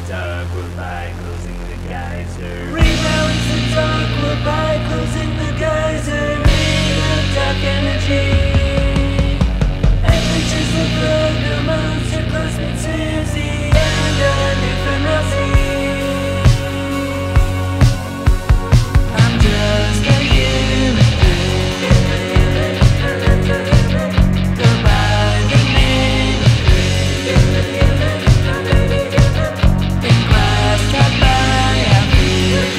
dark world by closing the geyser. Rebalance the dark world by closing the geyser. Read dark energy. Images of the new monster classmate Susie and a new friend Ralsei. I'm just a human being. Go by the name of Kris. In class taught by Alphys.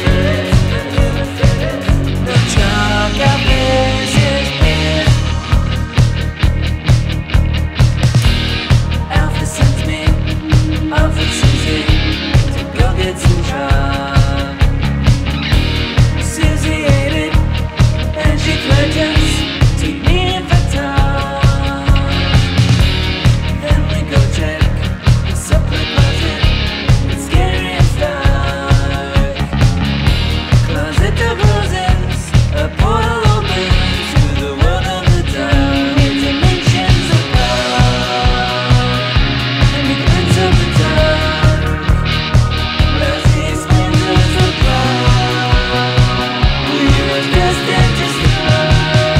No chalk, Alphys is peers. Alphys sends me off with Susie to go get some chalk. Susie ate it and she pledges to me if I talk. Then we go check the supply closet. It's scary and dark. Closet door closes, a portal opens to the world of the dark. Dimensions of power and the glitz of the dark. Ralsei explains us the plot. We were destined to start.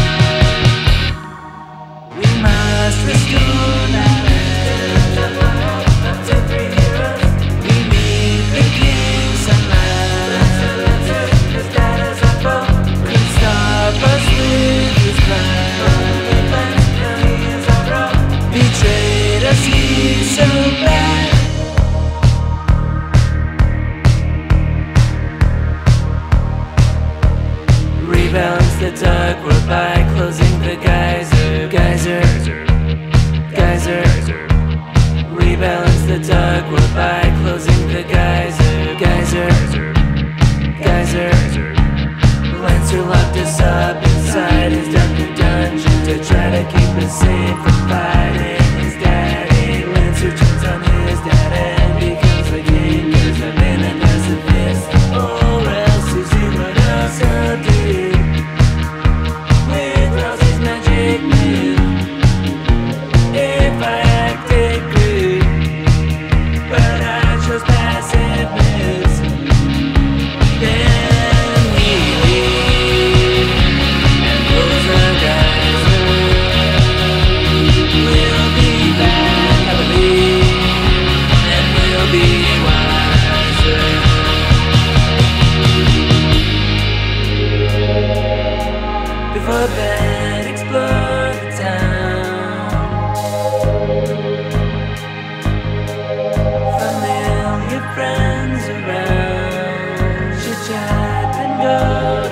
We must restore that land. To three heroes, we meet the king sunlight. His dad is a foe, couldn't stop us with his plan. He is our bro, betrayed us, he's so bad. Rebalance the dark world by closing the geyser. Geyser, geyser. Rebalance the dark world by closing the geyser. Geyser, geyser. Lancer locked us up inside his darker dungeon to try to keep us safe from fighting his daddy. Lancer turns on his dad and becomes the king 'cause I'm in a pacifist. Oh, else Susie, what else I'll do? With Ralsei's magic move, if I acted good, but I chose passive moves, then we leave and close the geyser. We'll be back, I believe, and we'll be wiser. Before bed, explore the town. Familiar friends around. Chit chat and go.